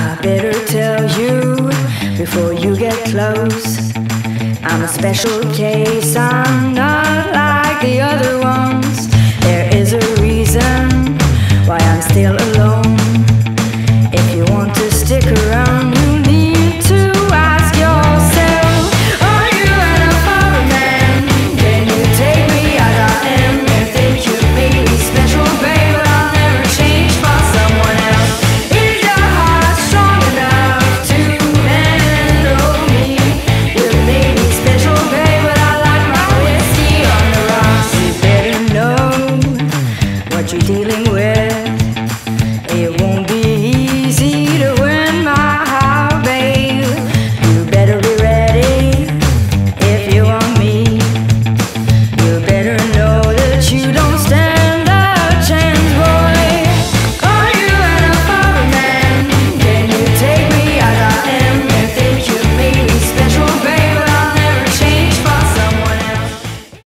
I better tell you before you get close. I'm a special case, I'm not like the other ones.